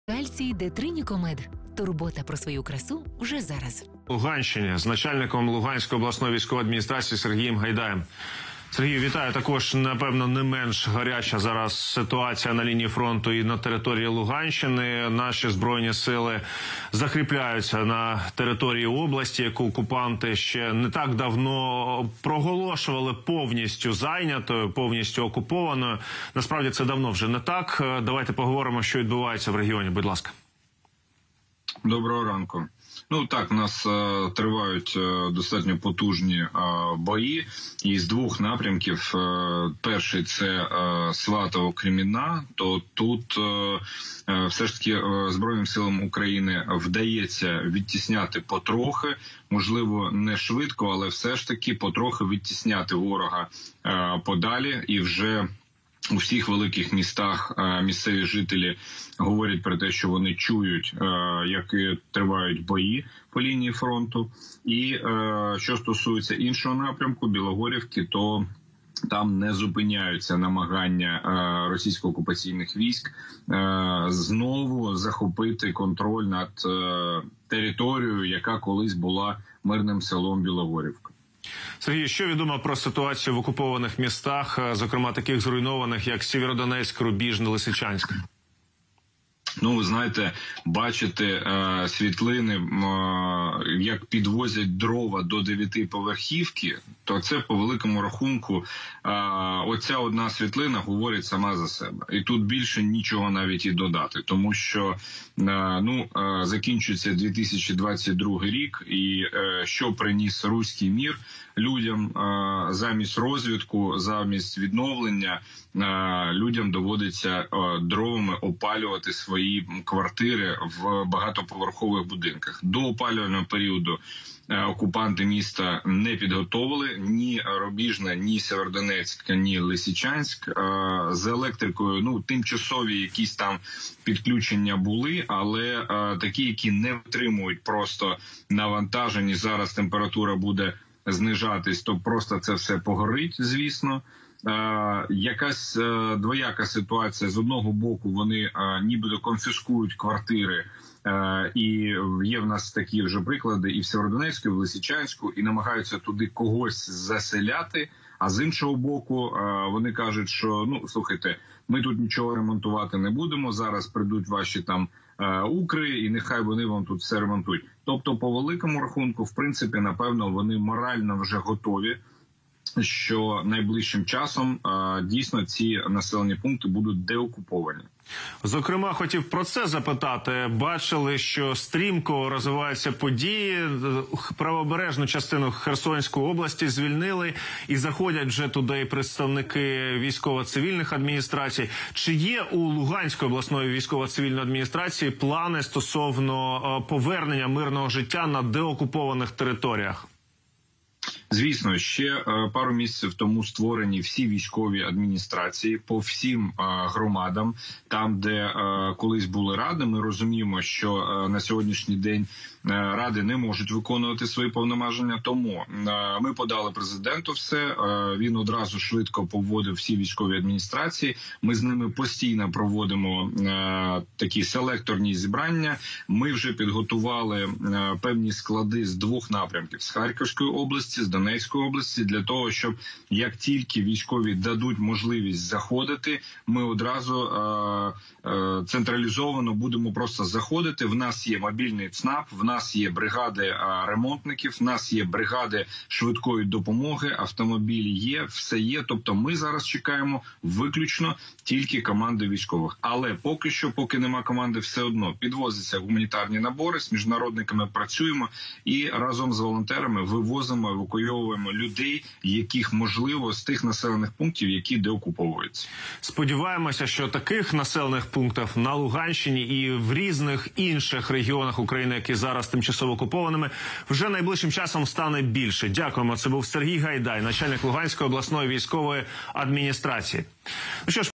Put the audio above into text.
Кальцій Детринікомед. Турбота про свою красу вже зараз. Луганщині з начальником Луганської обласної військової адміністрації Сергієм Гайдаєм. Сергію, вітаю. Також, напевно, не менш гаряча зараз ситуація на лінії фронту і на території Луганщини. Наші Збройні сили закріпляються на території області, яку окупанти ще не так давно проголошували повністю зайнятою, повністю окупованою. Насправді це давно вже не так. Давайте поговоримо, що відбувається в регіоні, будь ласка. Доброго ранку. Ну так, у нас тривають достатньо потужні бої, і з двох напрямків. Перший – це Сватово-Кремінна, то тут все ж таки Збройним силам України вдається відтісняти потрохи, можливо, не швидко, але все ж таки потрохи відтісняти ворога подалі, і вже у всіх великих містах місцеві жителі говорять про те, що вони чують, як тривають бої по лінії фронту. І що стосується іншого напрямку, Білогорівки, то там не зупиняються намагання російсько-окупаційних військ знову захопити контроль над територією, яка колись була мирним селом Білогорівка. Сергій, що відомо про ситуацію в окупованих містах, зокрема таких зруйнованих, як Сєвєродонецьк, Рубіжне, Лисичанськ? Ну, ви знаєте, бачити світлини, як підвозять дрова до 9-поверхівки, то це по великому рахунку, оця одна світлина говорить сама за себе. І тут більше нічого навіть і додати, тому що, закінчується 2022 рік, і що приніс руський мір людям замість розвідку, замість відновлення, людям доводиться дровами опалювати свої квартири в багатоповерхових будинках. До опалювального періоду окупанти міста не підготовили ні Рубіжне, ні Сєвєродонецьк, ні Лисичанськ. З електрикою, тимчасові якісь там підключення були, але такі, які не витримують просто навантажені. Зараз температура буде знижатись, то просто це все погорить, звісно. Якась двояка ситуація. З одного боку вони нібито конфіскують квартири, і є в нас такі вже приклади і в Сєвєродонецьку, і в Лисичанську, і намагаються туди когось заселяти. А з іншого боку, вони кажуть, що, слухайте, ми тут нічого ремонтувати не будемо, зараз прийдуть ваші там укри, і нехай вони вам тут все ремонтують. Тобто, по великому рахунку, в принципі, напевно, вони морально вже готові, що найближчим часом дійсно ці населені пункти будуть деокуповані. Зокрема, хотів про це запитати. Бачили, що стрімко розвиваються події. Правобережну частину Херсонської області звільнили і заходять вже туди представники військово-цивільних адміністрацій. Чи є у Луганської обласної військово-цивільної адміністрації плани стосовно повернення мирного життя на деокупованих територіях? Звісно, ще пару місяців тому створені всі військові адміністрації по всім громадам, там, де колись були ради. Ми розуміємо, що на сьогоднішній день ради не можуть виконувати свої повноваження, тому ми подали президенту все, він одразу швидко поводив всі військові адміністрації, ми з ними постійно проводимо такі селекторні зібрання, ми вже підготували певні склади з двох напрямків, з Харківської області, з Донецької області, для того, щоб як тільки військові дадуть можливість заходити, ми одразу централізовано будемо просто заходити. В нас є мобільний ЦНАП, в нас є бригади ремонтників, в нас є бригади швидкої допомоги, автомобілі є, все є. Тобто ми зараз чекаємо виключно тільки команди військових. Але поки що, поки нема команди, все одно підвозяться гуманітарні набори, з міжнародниками працюємо і разом з волонтерами вивозимо, евакуйовуємо людей, яких можливо з тих населених пунктів, які деокуповуються. Сподіваємося, що таких населених пунктів на Луганщині і в різних інших регіонах України, які зараз тимчасово окупованими, вже найближчим часом стане більше. Дякуємо. Це був Сергій Гайдай, начальник Луганської обласної військової адміністрації. Ну що ж,